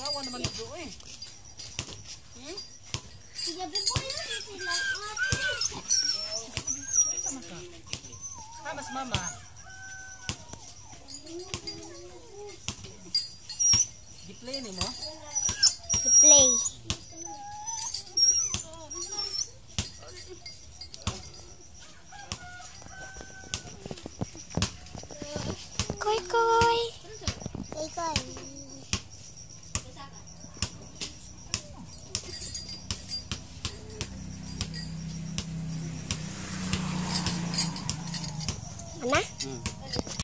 Gawa naman ito eh. Sige, bubuhay na sila. Sama ka. Hamas mama. Di-play ni mo? Di-play. Koy, koy. Koy, koy. Ana?